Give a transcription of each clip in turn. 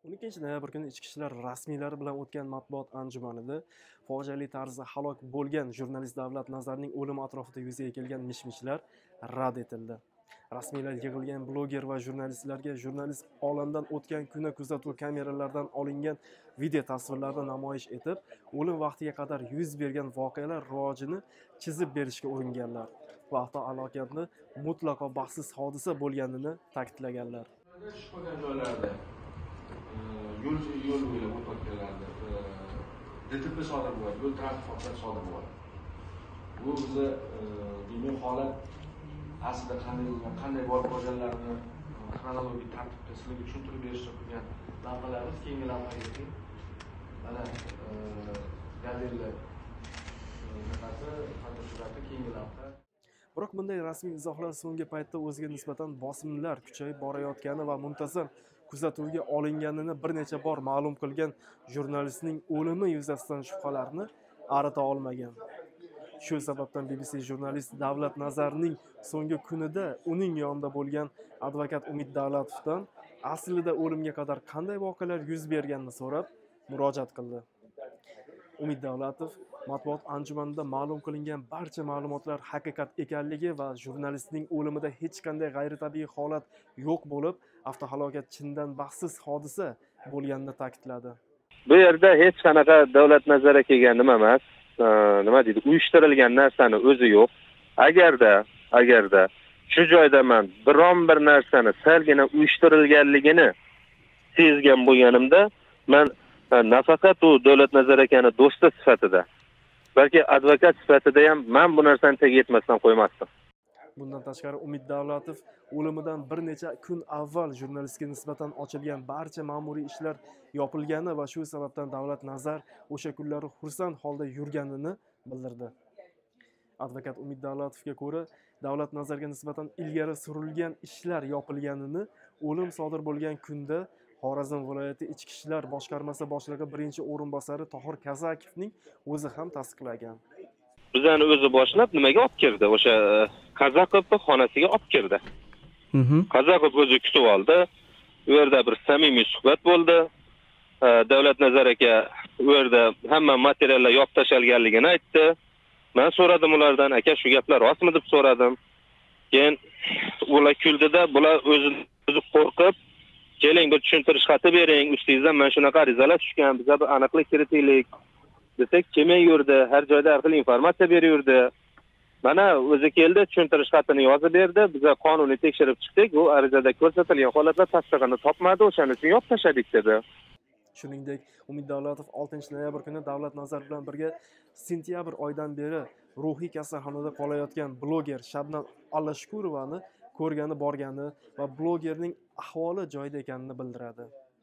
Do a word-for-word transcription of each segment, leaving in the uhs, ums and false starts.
o'n ikkinchi noyabr kuni ichki ishlar rasmiylari bilan o'tgan matbuot anjumanida fojiali tarzda halok bo'lgan jurnalist Davlat Nazarning o'limi atrofida yuzaga kelgan mish-mishlar rad etildi. Rasmiylar yig'ilgan bloger va jurnalistlarga jurnalist olamdan o'tgan kuni kuzatuv kameralaridan olingan video tasvirlarni namoyish etib, o'lim vaqtiga qadar yuz bergan voqealar rivojini chizib berishga uringanlar va avtohalokatni mutlaqo baxtsiz hodisa bo'lganini ta'kidlaganlar. yo'l yo'l bo'ylab o'tayotganlarda D T P sodir bo'ladi, yo'l transport hodisasi sodir bo'ladi. Bu bizni demak holat aslida qanday bo'lgan, qanday borib qolganlarini xronologik tartibda sizlarga tushuntirib berishni qilgan lavhalarimiz keyingi lavhaga mana gazetlar naqasi fotosurati keyingi lavha. Biroq bunday rasmiy izohlar so'nggi paytda o'ziga nisbatan bosimlar kuchayib borayotgani va muntazam kuzatuvga olinganini bir necha bor ma'lum qilgan jurnalistning o'limi yuzasidan shubhalarni arita olmagan. Shu sababdan B B C jurnalist Davlat Nazarning so'nggi kunida uning yonida bo'lgan advokat Umid Davlatovdan aslida o'limga qadar qanday voqealar yuz berganini so'rab murojaat qildi. Umid Davlatov matbuot anjumanida ma'lum qilingan barcha ma'lumotlar haqiqat ekanligi va jurnalistning o'limida hech qanday g'ayritabiiy holat yo'q bo'lib, avtohalokat chindan baxtsiz hodisa bo'lganini ta'kidladi. Bu yerda hech qanaqa davlat nazariga kelgan nima emas, nima deydi, uyushtirilgan narsani o'zi yo'q. Agarda, agarda shu joyda men biron bir narsani salgina uyushtirilganligini sezgan bo'lganimda, men nafaqat u davlat nazariyani do'sti sifatida, balki advokat sifatida ham men bu narsani tagiga yetmasdan qo'ymasdim. Bundan tashqari Umid Davlatov o'limidan bir necha kun avval jurnalistga nisbatan ochilgan barcha ma'muriy ishlar yopilgani va shu sababdan Davlat Nazar o'sha kunlari xursand holda yurganini bildirdi. Advokat Umid Davlatovga ko'ra, Davlat Nazarga nisbatan ilgari surilgan ishlar yopilganini o'lim sodir bo'lgan kunda Xorazm viloyati ichki ishlar boshqarmasi boshlig'i birinchi o'rinbosari Tohir Kazakovning o'zi ham tasdiqlagan. Bizani o'zi boshlab nimaga olib kirdi? O'sha Kazakovning xonasiga olib kirdi. Kazakov o'zi kutib oldi. U yerda bir samimiy suhbat bo'ldi. Davlat Nazar aka u yerda hamma materiallar yopib tashalganligini aytdi. Men so'radim ulardan, aka shu gaplar rostmi deb so'radim. Keyin ular kuldida, bular o'zi o'zi qo'rqib, keling bir tushuntirish xati bering, ustingizdan men shunaqa arizalar tushgan, bizga bir aniqlik kiritaylik desak, kelmay yurdi, har joyda har xil informatsiya beraverdi. Mana o'zi keldi, tushuntirish xatini yozib berdi, biz qonuniy tekshirib chiqdik, u arizada ko'rsatilgan holatlar tasdig'ini topmadi, o'shaning uchun yopib tashladik dedi. Shuningdek, Umid Davlatov oltinchi noyabr kuni Davlat Nazar bilan birga sentyabr oyidan beri ruhiy kasalxonada qolayotgan bloger Shabnam Allashkurovani ko'rgani borgani va blogerning ahvoli joyida ekanini bildiradi.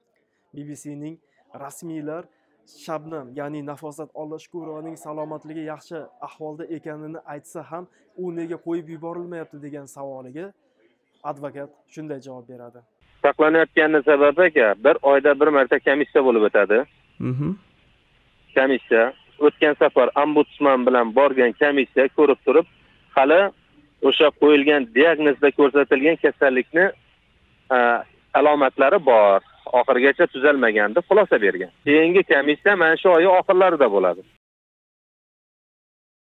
B B C'ning rasmiylar Shabnam, ya'ni Nafosat Allashkurovaning salomatligi yaxshi ahvolda ekanini aytsa ham, u nega qo'yib yuborilmayapti degan savoliga advokat shunday javob beradi. Saqlanayotgani sababi aka, bir oyda bir marta komissiya bo'lib o'tadi. Komissiya o'tgan safar ombudsman bilan borgan komissiya ko'rib turib, hali o'sha qo'yilgan diagnozda ko'rsatilgan kasallikni alomatlari bor, oxirigacha tuzalmagan deb xulosa bergan. Keyingi komissiya mana shu oy oxirlarida bo'ladi.